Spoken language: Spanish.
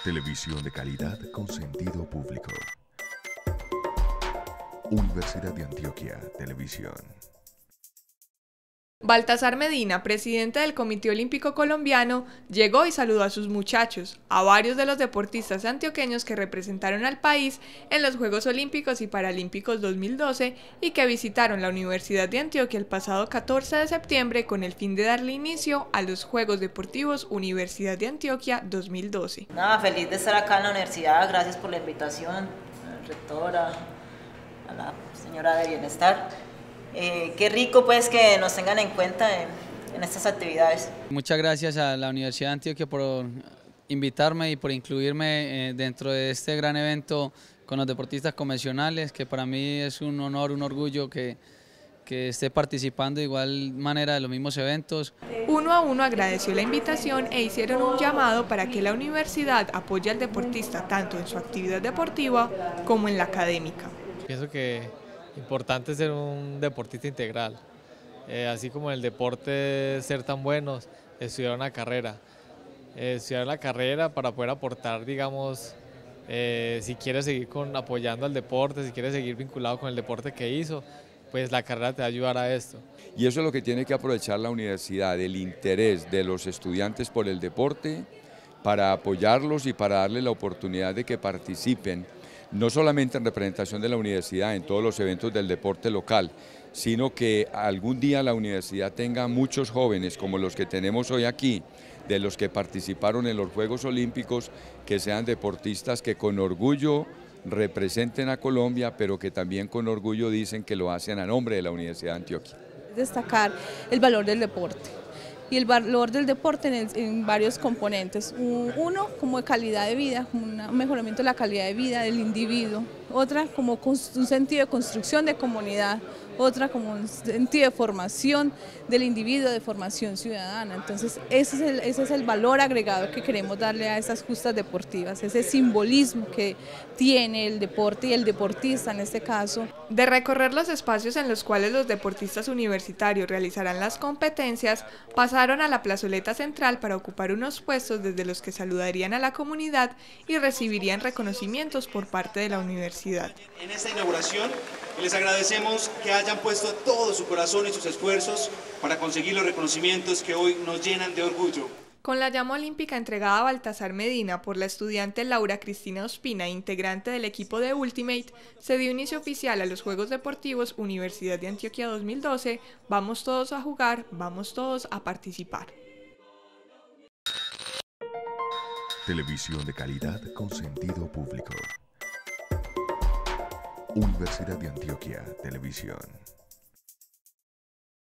Televisión de calidad con sentido público. Universidad de Antioquia, Televisión. Baltasar Medina, presidente del Comité Olímpico Colombiano, llegó y saludó a sus muchachos, a varios de los deportistas antioqueños que representaron al país en los Juegos Olímpicos y Paralímpicos 2012 y que visitaron la Universidad de Antioquia el pasado 14 de septiembre con el fin de darle inicio a los Juegos Deportivos Universidad de Antioquia 2012. Nada, feliz de estar acá en la universidad, gracias por la invitación, a la rectora, a la señora de Bienestar. Qué rico pues que nos tengan en cuenta en estas actividades. Muchas gracias a la Universidad de Antioquia por invitarme y por incluirme dentro de este gran evento con los deportistas convencionales, que para mí es un honor, un orgullo que esté participando de igual manera de los mismos eventos. Uno a uno agradeció la invitación e hicieron un llamado para que la universidad apoye al deportista tanto en su actividad deportiva como en la académica. Pienso que importante ser un deportista integral, así como en el deporte ser tan buenos, estudiar una carrera. Estudiar la carrera para poder aportar, digamos, si quieres seguir apoyando al deporte, si quieres seguir vinculado con el deporte que hizo, pues la carrera te va a ayudar a esto. Y eso es lo que tiene que aprovechar la universidad, el interés de los estudiantes por el deporte, para apoyarlos y para darles la oportunidad de que participen, no solamente en representación de la universidad, en todos los eventos del deporte local, sino que algún día la universidad tenga muchos jóvenes como los que tenemos hoy aquí, de los que participaron en los Juegos Olímpicos, que sean deportistas que con orgullo representen a Colombia, pero que también con orgullo dicen que lo hacen a nombre de la Universidad de Antioquia. Destacar el valor del deporte. Y el valor del deporte en varios componentes. Uno, como de calidad de vida, como un mejoramiento de la calidad de vida del individuo. Otra, como un sentido de construcción de comunidad. Otra, como un sentido de formación del individuo, de formación ciudadana. Entonces, ese es el valor agregado que queremos darle a estas justas deportivas, ese simbolismo que tiene el deporte y el deportista en este caso. De recorrer los espacios en los cuales los deportistas universitarios realizarán las competencias, pasaron a la plazoleta central para ocupar unos puestos desde los que saludarían a la comunidad y recibirían reconocimientos por parte de la universidad. En esta inauguración les agradecemos que hayan puesto todo su corazón y sus esfuerzos para conseguir los reconocimientos que hoy nos llenan de orgullo. Con la llama olímpica entregada a Baltasar Medina por la estudiante Laura Cristina Ospina, integrante del equipo de Ultimate, se dio inicio oficial a los Juegos Deportivos Universidad de Antioquia 2012. Vamos todos a jugar, vamos todos a participar. Televisión de calidad con sentido público. Universidad de Antioquia, Televisión.